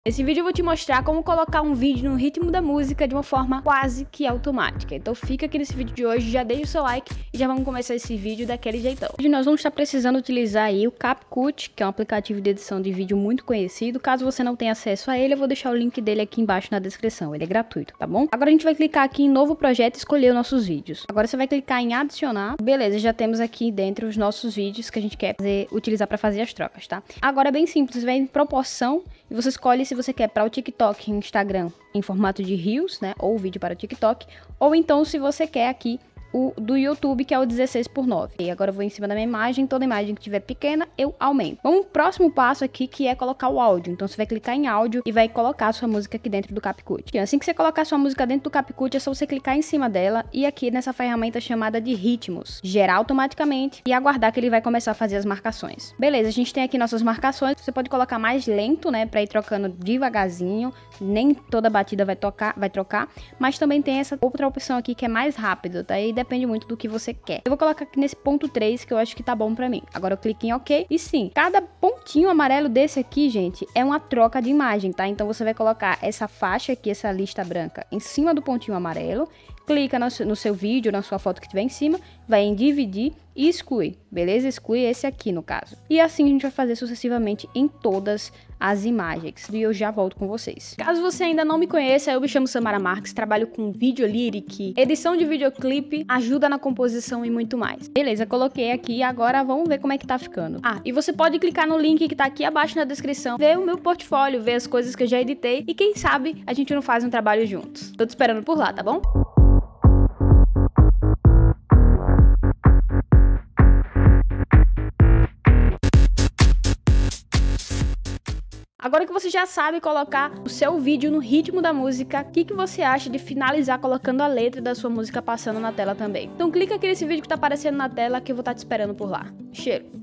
Nesse vídeo eu vou te mostrar como colocar um vídeo no ritmo da música de uma forma quase que automática. Então fica aqui nesse vídeo de hoje, já deixa o seu like e já vamos começar esse vídeo daquele jeitão. Hoje nós vamos estar precisando utilizar aí o CapCut, que é um aplicativo de edição de vídeo muito conhecido. Caso você não tenha acesso a ele, eu vou deixar o link dele aqui embaixo na descrição. Ele é gratuito, tá bom? Agora a gente vai clicar aqui em novo projeto e escolher os nossos vídeos. Agora você vai clicar em adicionar. Beleza, já temos aqui dentro os nossos vídeos que a gente quer utilizar para fazer as trocas, tá? Agora é bem simples, você vai em proporção e você escolhe se você quer para o TikTok e Instagram em formato de Reels, né, ou vídeo para o TikTok, ou então se você quer aqui o do YouTube, que é o 16:9. E agora eu vou em cima da minha imagem, toda imagem que tiver pequena, eu aumento. Vamos pro próximo passo aqui, que é colocar o áudio. Então você vai clicar em áudio e vai colocar a sua música aqui dentro do CapCut. E assim que você colocar a sua música dentro do CapCut, é só você clicar em cima dela e aqui nessa ferramenta chamada de ritmos, gerar automaticamente e aguardar que ele vai começar a fazer as marcações. Beleza, a gente tem aqui nossas marcações. Você pode colocar mais lento, né, para ir trocando devagarzinho. Nem toda batida vai trocar, mas também tem essa outra opção aqui que é mais rápido, tá? E depende muito do que você quer. Eu vou colocar aqui nesse ponto 3, que eu acho que tá bom pra mim. Agora eu clico em OK. E sim, cada pontinho amarelo desse aqui, gente, é uma troca de imagem, tá? Então você vai colocar essa faixa aqui, essa lista branca, em cima do pontinho amarelo. Clica no seu vídeo, na sua foto que estiver em cima, vai em dividir e exclui, beleza? Exclui esse aqui no caso. E assim a gente vai fazer sucessivamente em todas as imagens. E eu já volto com vocês. Caso você ainda não me conheça, eu me chamo Samara Marques, trabalho com vídeo lyric, edição de videoclipe, ajuda na composição e muito mais. Beleza, coloquei aqui, agora vamos ver como é que tá ficando. Ah, e você pode clicar no link que tá aqui abaixo na descrição, ver o meu portfólio, ver as coisas que eu já editei e quem sabe a gente não faz um trabalho juntos. Tô te esperando por lá, tá bom? Agora que você já sabe colocar o seu vídeo no ritmo da música, o que você acha de finalizar colocando a letra da sua música passando na tela também? Então clica aqui nesse vídeo que tá aparecendo na tela que eu vou estar te esperando por lá. Cheiro!